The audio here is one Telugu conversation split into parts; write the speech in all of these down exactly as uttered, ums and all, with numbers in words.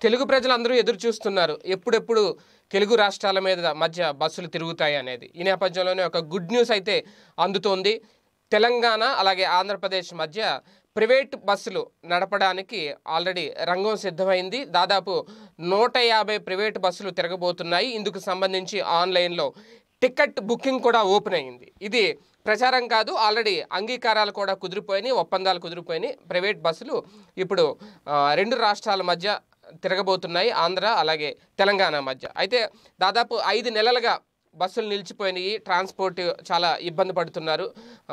తెలుగు ప్రజలందరూ ఎదురు చూస్తున్నారు ఎప్పుడెప్పుడు తెలుగు రాష్ట్రాల మీద మధ్య బస్సులు తిరుగుతాయి అనేది. ఈ నేపథ్యంలోనే ఒక గుడ్ న్యూస్ అయితే అందుతోంది. తెలంగాణ అలాగే ఆంధ్రప్రదేశ్ మధ్య ప్రైవేట్ బస్సులు నడపడానికి ఆల్రెడీ రంగం సిద్ధమైంది. దాదాపు నూట యాభై ప్రైవేట్ బస్సులు తిరగబోతున్నాయి. ఇందుకు సంబంధించి ఆన్లైన్లో టికెట్ బుకింగ్ కూడా ఓపెన్ అయ్యింది. ఇది ప్రచారం కాదు, ఆల్రెడీ అంగీకారాలు కూడా కుదిరిపోయినాయి, ఒప్పందాలు కుదిరిపోయినాయి. ప్రైవేట్ బస్సులు ఇప్పుడు రెండు రాష్ట్రాల మధ్య తిరగబోతున్నాయి, ఆంధ్ర అలాగే తెలంగాణ మధ్య. అయితే దాదాపు ఐదు నెలలుగా బస్సులు నిలిచిపోయినాయి, ట్రాన్స్పోర్ట్ చాలా ఇబ్బంది పడుతున్నారు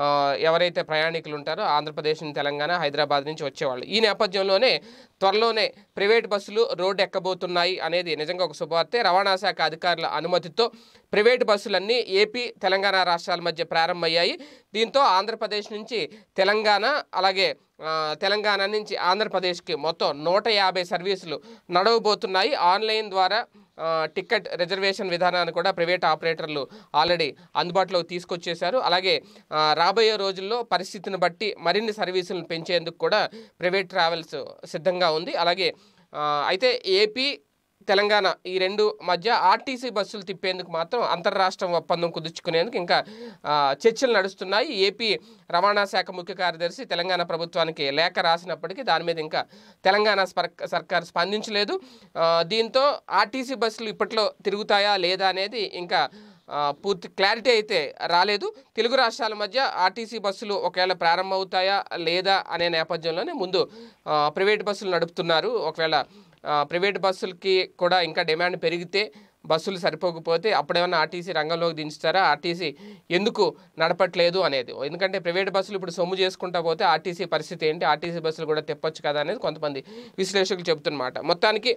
ఎవరైతే ప్రయాణికులు ఉంటారో ఆంధ్రప్రదేశ్ నుంచి తెలంగాణ హైదరాబాద్ నుంచి వచ్చేవాళ్ళు. ఈ నేపథ్యంలోనే త్వరలోనే ప్రైవేట్ బస్సులు రోడ్డు ఎక్కబోతున్నాయి అనేది నిజంగా ఒక శుభవార్తే. రవాణా శాఖ అధికారుల అనుమతితో ప్రైవేట్ బస్సులన్నీ ఏపీ తెలంగాణ రాష్ట్రాల మధ్య ప్రారంభమయ్యాయి. దీంతో ఆంధ్రప్రదేశ్ నుంచి తెలంగాణ అలాగే తెలంగాణ నుంచి ఆంధ్రప్రదేశ్కి మొత్తం నూట యాభై సర్వీసులు నడవబోతున్నాయి. ఆన్లైన్ ద్వారా టికెట్ రిజర్వేషన్ విధానాన్ని కూడా ప్రైవేట్ ఆపరేటర్లు ఆల్రెడీ అందుబాటులోకి తీసుకొచ్చేశారు. అలాగే రాబోయే రోజుల్లో పరిస్థితిని బట్టి మరిన్ని సర్వీసులను పెంచేందుకు కూడా ప్రైవేట్ ట్రావెల్స్ సిద్ధంగా ఉంది. అలాగే అయితే ఏపీ తెలంగాణ ఈ రెండు మధ్య ఆర్టీసీ బస్సులు తిప్పేందుకు మాత్రం అంతర్రాష్ట్ర ఒప్పందం కుదుర్చుకునేందుకు ఇంకా చర్చలు నడుస్తున్నాయి. ఏపీ రవాణా శాఖ ముఖ్య కార్యదర్శి తెలంగాణ ప్రభుత్వానికి లేఖ రాసినప్పటికీ దాని మీద ఇంకా తెలంగాణ సర్కార్ స్పందించలేదు. దీంతో ఆర్టీసీ బస్సులు ఇప్పట్లో తిరుగుతాయా లేదా అనేది ఇంకా పూర్తి క్లారిటీ అయితే రాలేదు. తెలుగు రాష్ట్రాల మధ్య ఆర్టీసీ బస్సులు ఒకవేళ ప్రారంభమవుతాయా లేదా అనే నేపథ్యంలోనే ముందు ప్రైవేట్ బస్సులు నడుపుతున్నారు. ఒకవేళ ప్రైవేట్ బస్సులకి కూడా ఇంకా డిమాండ్ పెరిగితే బస్సులు సరిపోకపోతే అప్పుడేమన్నా ఆర్టీసీ రంగంలోకి దించుతారా, ఆర్టీసీ ఎందుకు నడపట్లేదు అనేది. ఎందుకంటే ప్రైవేట్ బస్సులు ఇప్పుడు సొమ్ము చేసుకుంటా పోతే ఆర్టీసీ పరిస్థితి ఏంటి, ఆర్టీసీ బస్సులు కూడా తెప్పొచ్చు కదా అనేది కొంతమంది విశ్లేషకులు చెబుతున్నమాట. మొత్తానికి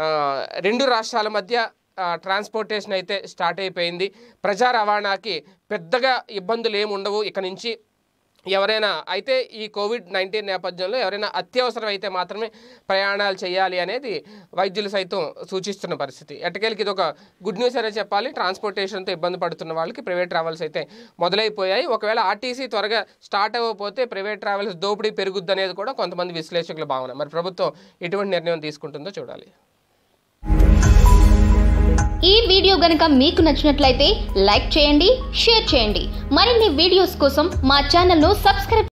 రెండు రాష్ట్రాల మధ్య ట్రాన్స్పోర్టేషన్ అయితే స్టార్ట్ అయిపోయింది. ప్రజా రవాణాకి పెద్దగా ఇబ్బందులు ఏమి ఉండవు ఇక నుంచి. ఎవరైనా అయితే ఈ కోవిడ్ నైన్టీన్ నేపథ్యంలో ఎవరైనా అత్యవసరం అయితే మాత్రమే ప్రయాణాలు చేయాలి అనేది వైద్యులు సైతం సూచిస్తున్న పరిస్థితి. ఎట్టకేలకి ఇది ఒక గుడ్ న్యూస్ అనే చెప్పాలి. ట్రాన్స్పోర్టేషన్తో ఇబ్బంది పడుతున్న వాళ్ళకి ప్రైవేట్ ట్రావెల్స్ అయితే మొదలైపోయాయి. ఒకవేళ ఆర్టీసీ త్వరగా స్టార్ట్ అవ్వకపోతే ప్రైవేట్ ట్రావెల్స్ దోపిడీ పెరుగుద్ది అనేది కూడా కొంతమంది విశ్లేషకుల భావన. మరి ప్రభుత్వం ఎటువంటి నిర్ణయం తీసుకుంటుందో చూడాలి. ఈ వీడియో గనుక మీకు నచ్చినట్లయితే లైక్ చేయండి, షేర్ చేయండి. మరిన్ని వీడియోస్ కోసం మా ఛానల్ను సబ్స్క్రైబ్